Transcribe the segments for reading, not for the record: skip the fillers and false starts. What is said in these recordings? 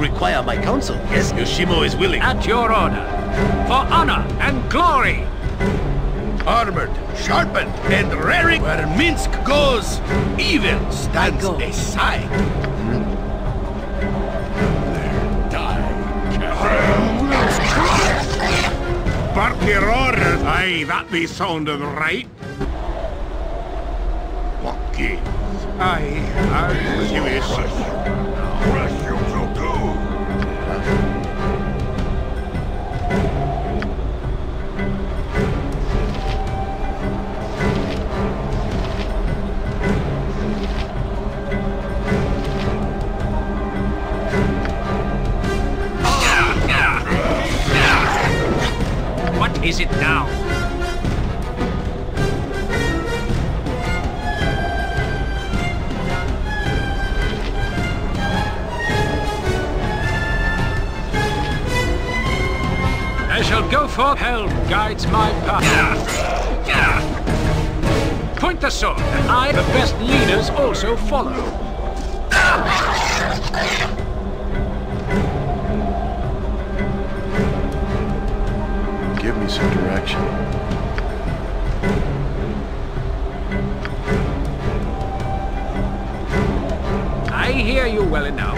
require my counsel, yes? Yoshimo is willing. At your order. For honor and glory. Armored, sharpened, and raring. Where Minsk goes, evil stands aside. Bark your orders. Aye, that be sounding right. What gives? Aye, as you wish. Fresh you will do. What is it now? I shall go for helm guides my path. Point the sword. I, the best leaders, also follow. Give me some direction. I hear you well enough.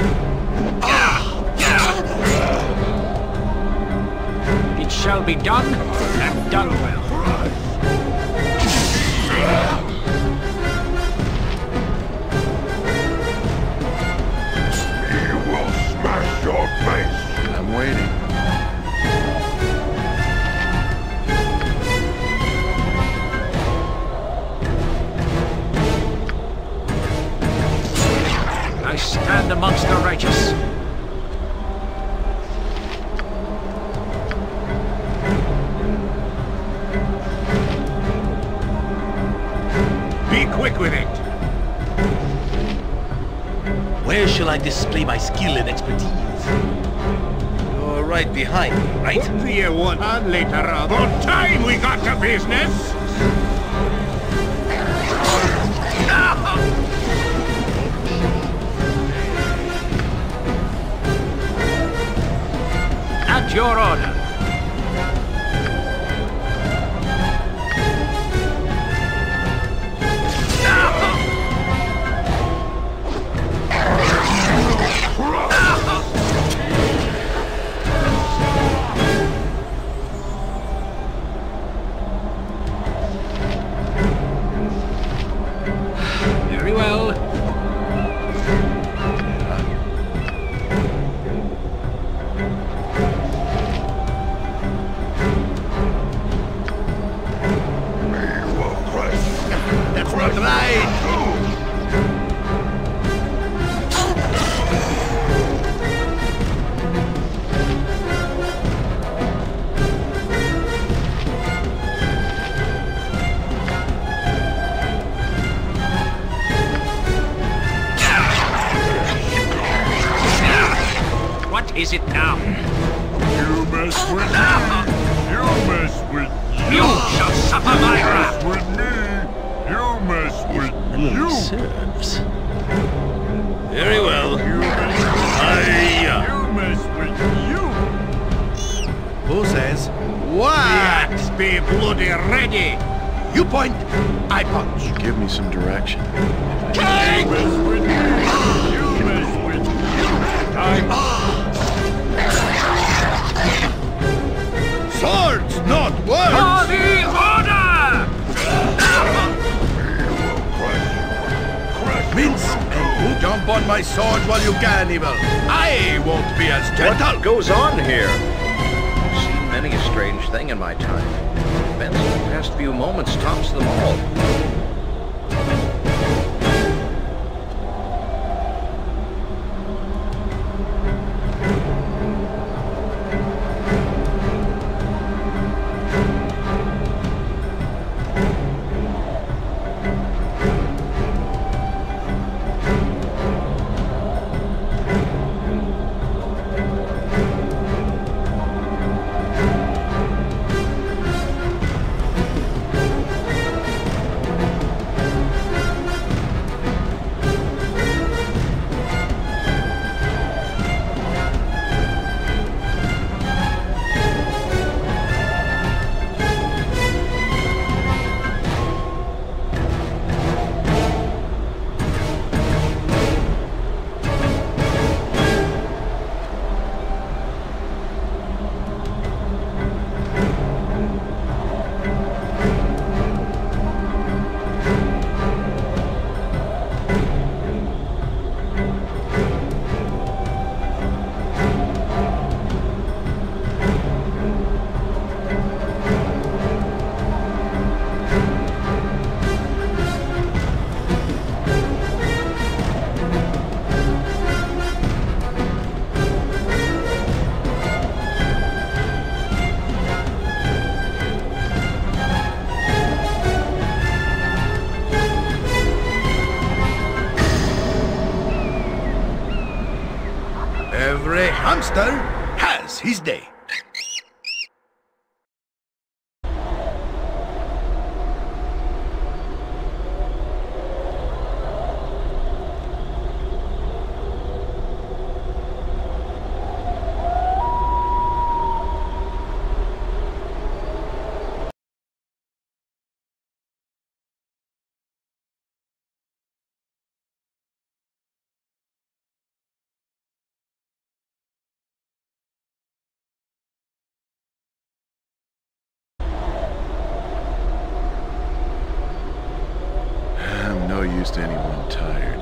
It shall be done, and done well. He will smash your face. I'm waiting. I stand amongst the righteous. Be quick with it. Where shall I display my skill and expertise? You're right behind me, right? Put the one and later on. For time we got to business. At your order. Very well. That's not right! What is it now? You mess with me. You mess with You shall suffer my wrath. with me. You mess with Memory serves. Very well. You mess with you. Who says? The What? axe be bloody ready. You point, I punch. Give me some direction. You mess with me. You mess with you. Swords, not For words! the order! Mince and jump on my sword while you can, evil. I won't be as gentle. What goes on here? I've seen many a strange thing in my time. Events of the past few moments tops them all. Every hamster has his day. I'm no use to anyone tired.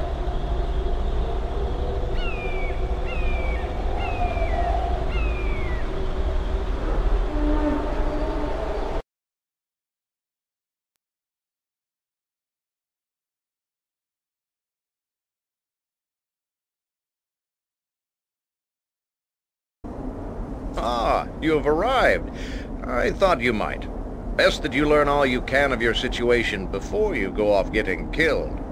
Ah, you have arrived. I thought you might. Best that you learn all you can of your situation before you go off getting killed.